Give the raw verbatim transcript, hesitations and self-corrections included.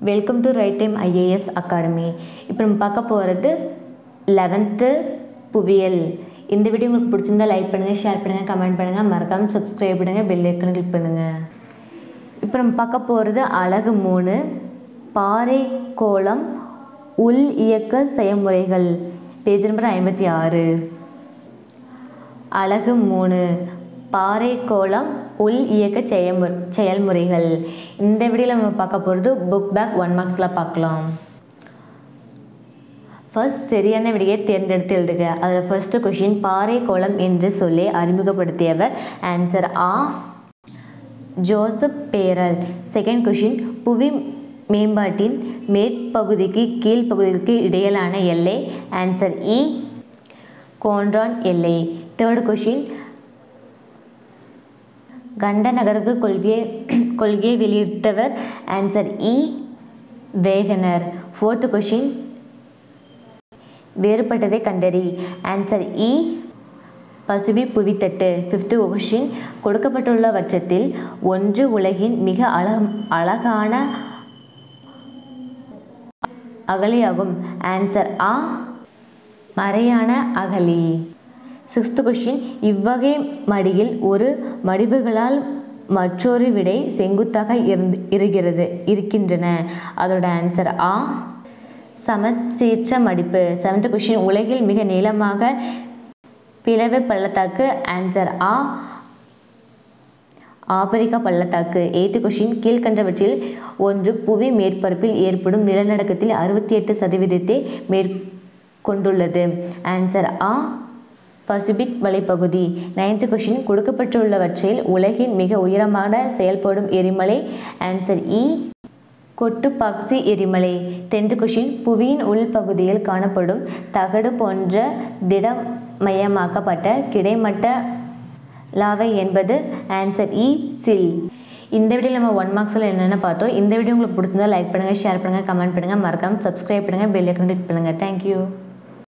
Welcome to right time IAS academy. இப்போ நம்ம பார்க்க போகிறது லெவன்த்து புவியியல். இந்த வீடியோ உங்களுக்கு பிடிச்சிருந்தா லைக் பண்ணுங்கள், ஷேர் பண்ணுங்கள், கமெண்ட் பண்ணுங்கள், மறக்காமல் சப்ஸ்கிரைப் பண்ணுங்கள், பெல் ஐக்கனை கிளிக் பண்ணுங்கள். இப்போ நம்ம பார்க்க போகிறது அலகு மூணு, பாறை கோளம் உள் இயக்க செயல்முறைகள், பேஜ் நம்பர் ஐம்பத்தி ஆறு. அலகு மூணு, பாறை கோளம் உள் இயக்க செயல்மு செயல்முறைகள். இந்த வீடியோவில் நம்ம பார்க்க போகிறது புக் பேக் ஒன் மார்க்ஸில் பார்க்கலாம். ஃபர்ஸ்ட் சரியான விடையை தேர்ந்தெடுத்து எழுதுக. அதில் ஃபர்ஸ்ட்டு கொஷின், பாறை கோளம் என்று சொல்லி அறிமுகப்படுத்தியவர். ஆன்சர் ஆ ஜோசப் பேரல். செகண்ட் கொஷின், புவி மேம்பாட்டின் மேற்பகுதிக்கு கீழ்ப்பகுதிக்கு இடையிலான எல்லை. ஆன்சர் இ கோண்ட்ரான் எல்லை. தேர்ட் கொஷின், கண்ட நகர்வு கொள்கையை கொள்கையை வெளியிட்டவர். ஆன்சர் இ வேகனர். ஃபோர்த்து கொஷின், வேறுபட்டதை கண்டறி. ஆன்சர் இ பசுபி புவித்தட்டு. ஃபிஃப்த்து கொஷின், கொடுக்கப்பட்டுள்ளவற்றத்தில் ஒன்று உலகின் மிக அழக அழகான அகழியாகும். ஆன்சர் ஆ மறையான அகழி. சிக்ஸ்த்து கொஷின், இவ்வகை மடியில் ஒரு மடிவுகளால் மற்றொரு விடை செங்குத்தாக இருந்து இருக்கிறது இருக்கின்றன. அதோட ஆன்சர் ஆ சமச்சீற்ற மடிப்பு. செவன்த் கொஷின், உலகில் மிக நீளமாக பிளவு பள்ளத்தாக்கு. ஆன்சர் ஆ ஆப்பிரிக்கா பள்ளத்தாக்கு. எய்த்து கொஷின், கீழ்கண்டவற்றில் ஒன்று புவி மேற்பரப்பில் ஏற்படும் நிலநடுக்கத்தில் அறுபத்தி எட்டு சதவீதத்தை மேற்கொண்டுள்ளது. ஆன்சர் ஆ பசிபிக் மலைப்பகுதி. நைன்த்து கொஷின், கொடுக்கப்பட்டுள்ளவற்றில் உலகின் மிக உயரமான செயல்படும் எரிமலை. ஆன்சர் இ கொட்டுப்பாக்சி எரிமலை. டென்த்து கொஷின், புவியின் உள்பகுதியில் காணப்படும் தகடு போன்ற திடமயமாக்கப்பட்ட கிடைமட்ட லாவை என்பது. ஆன்சர் இ சில். இந்த வீடியோவில் நம்ம ஒன் மார்க்ஸில் என்னென்ன பார்த்தோம். இந்த வீடியோ உங்களுக்கு பிடிச்சிருந்தா லைக் பண்ணுங்கள், ஷேர் பண்ணுங்கள், கமெண்ட் பண்ணுங்கள், மறக்காமல் சப்ஸ்கிரைப் பண்ணுங்கள், பெல் ஐக்கனை கிளிக் பண்ணுங்கள். தேங்க்யூ.